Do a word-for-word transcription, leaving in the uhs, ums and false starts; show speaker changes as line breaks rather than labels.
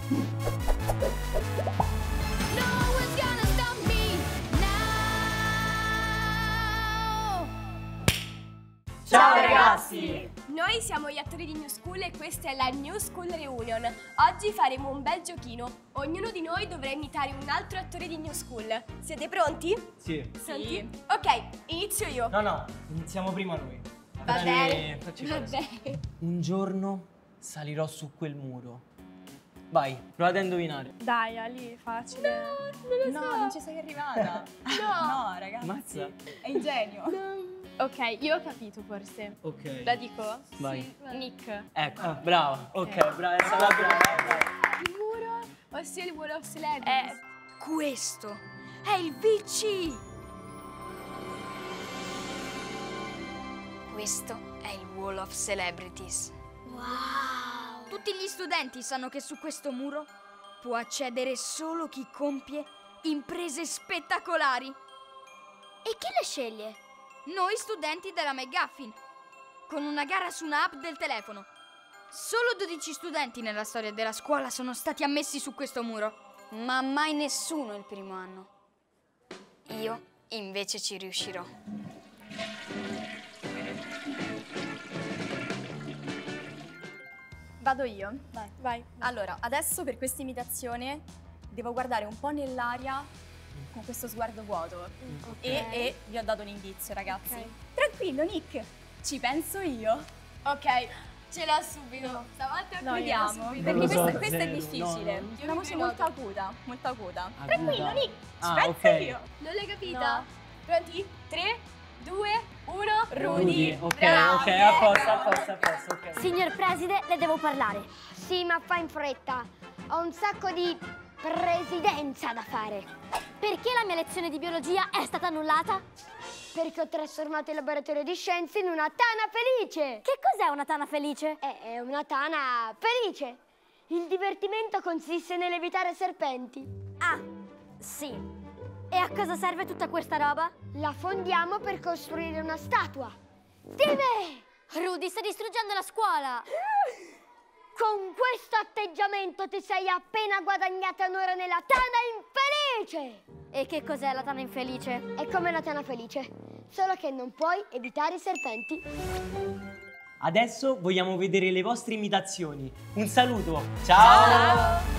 Ciao ragazzi!
Noi siamo gli attori di New School e questa è la New School Reunion. Oggi faremo un bel giochino. Ognuno di noi dovrà imitare un altro attore di New School. Siete pronti?
Sì.
Pronti? Sì. Ok, inizio io.
No, no, iniziamo prima noi.
Va bene.
Facci
Va
cosa.
bene.
Un giorno salirò su quel muro. Vai, provate a indovinare.
Dai, Ali, è facile.
No, non lo so.
No, non ci sei arrivata.
No.
No, ragazzi.
Mazza.
È ingenio.
Ok, io ho capito forse.
Ok.
La dico?
Vai.
Sì. Nick.
Ecco, ah, brava. Ok, brava, è stata brava. Vai.
Il muro, ossia il Wall of Celebrities.
Eh,
Questo è il V C! Questo è il Wall of Celebrities. Wow! Tutti gli studenti sanno che su questo muro può accedere solo chi compie imprese spettacolari. E chi le sceglie? Noi studenti della McGuffin, con una gara su un'app del telefono. Solo dodici studenti nella storia della scuola sono stati ammessi su questo muro. Ma mai nessuno il primo anno. Io invece ci riuscirò.
Vado io?
vai. vai.
Allora, adesso per questa imitazione devo guardare un po' nell'aria con questo sguardo vuoto. E, e vi ho dato un indizio, ragazzi.
Ok.
Tranquillo, Nick. Ci penso io.
Ok, ce l'ho subito. Stavolta
No, io
Vediamo.
subito.
Perché
Non lo so,
questa, questa è
zero,
difficile.
no, no.
Una voce
Io
molto
noto.
acuta. Molto acuta.
Acuta.
Tranquillo, Nick. Ci
Ah,
penso
ok.
io.
Non l'hai capita?
No.
Pronti? tre, due, uno.
Rudy. Ok,
Bravo.
ok, a posto, a posto, a posto, ok.
Signor Preside, le devo parlare. Sì, ma fa in fretta. Ho un sacco di presidenza da fare. Perché la mia lezione di biologia è stata annullata? Perché ho trasformato il laboratorio di scienze in una tana felice. Che cos'è una tana felice? È, è una tana felice. Il divertimento consiste nell'evitare serpenti. Ah, sì. E a cosa serve tutta questa roba? La fondiamo per costruire una statua. Dime! Rudy, sta distruggendo la scuola! Con questo atteggiamento ti sei appena guadagnata un'ora nella tana infelice! E che cos'è la tana infelice? È come la tana felice, solo che non puoi evitare i serpenti.
Adesso vogliamo vedere le vostre imitazioni. Un saluto. Ciao.
Ciao.